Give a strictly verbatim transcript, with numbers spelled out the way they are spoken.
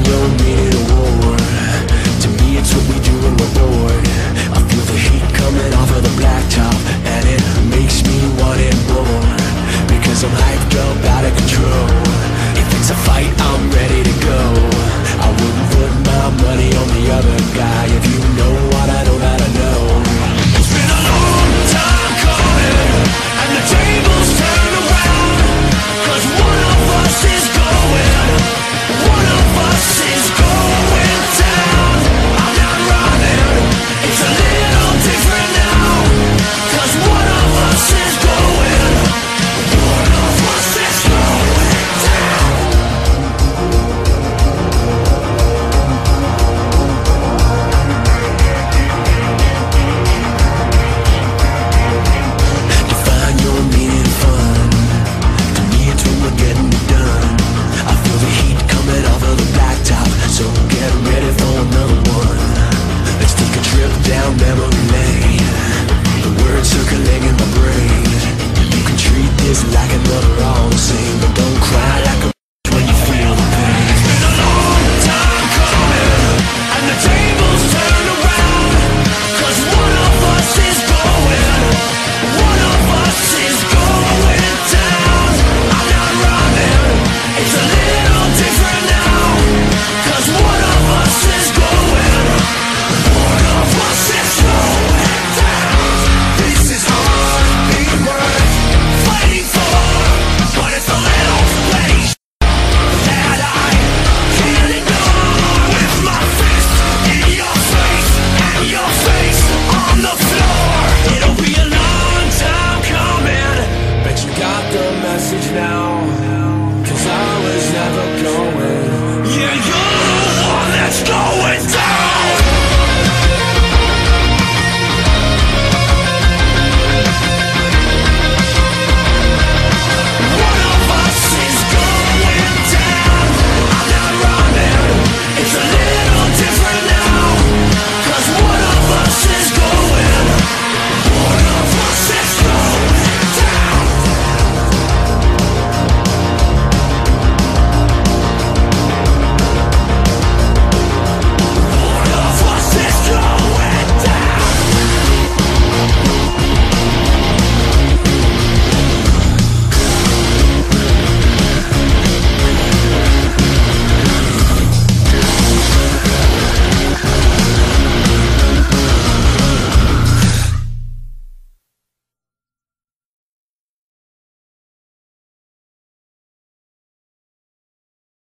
don't mean it a war. To me it's what we do when we're bored. I feel the heat coming off of the blacktop, and it makes me want it more, because I'm hyped up, out of control. If it's a fight, I'm ready to go. I wouldn't put my money on the other guy if